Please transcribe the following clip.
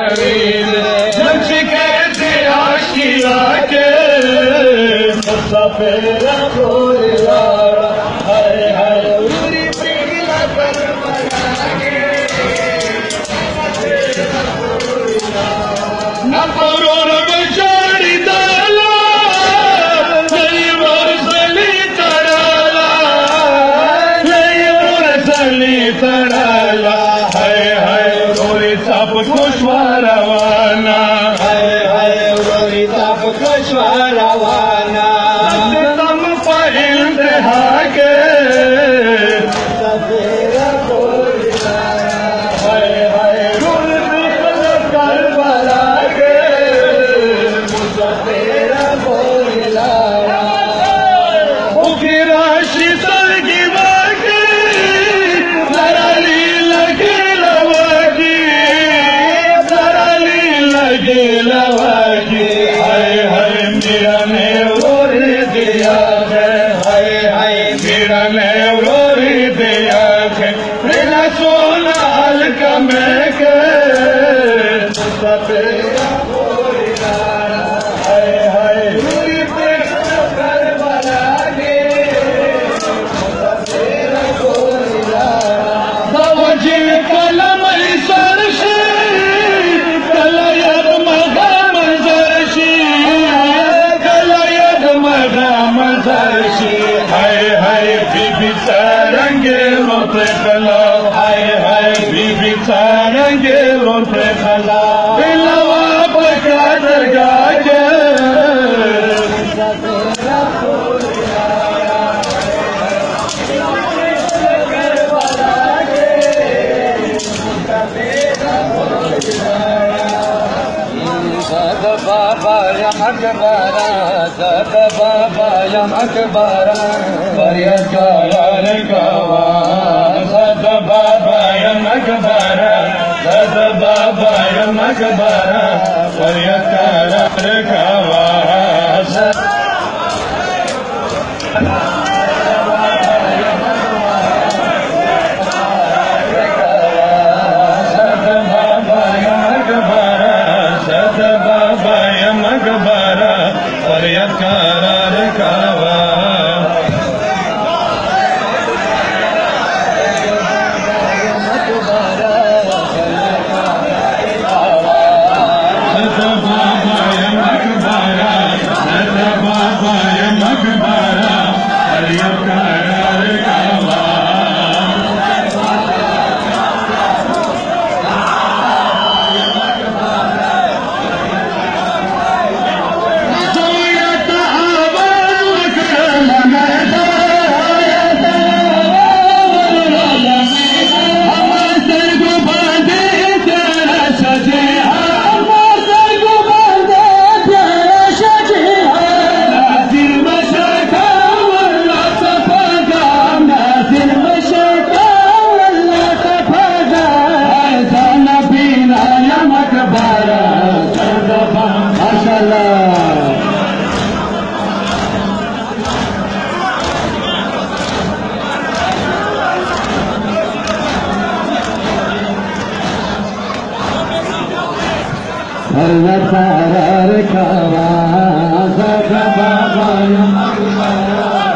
कहते आशिया के मुसाफिर हरे हरे न करो बेचारी दाला नहीं मुरसली तड़ाला नहीं मुरसली तड़ाला है रोरी सब कुछ रवाना है रोरी सब कुछ रवाना तम पर इंतहा के मेरा ने रोर दिया है मेरा ने रोर दिया है मेरा सोना हल्का में के बीबी सारंगे रोते खला बीबी सारंगे रोते खला दिलवा पका दरगा के बाबा अकबरा सद बाबा अकबरा परियकार कवा सद बाबा अकबरा सद बाबा अकबरा परियकार कवा मकबरा परियकार कवा परियकार कवा सद बाबा अकबरा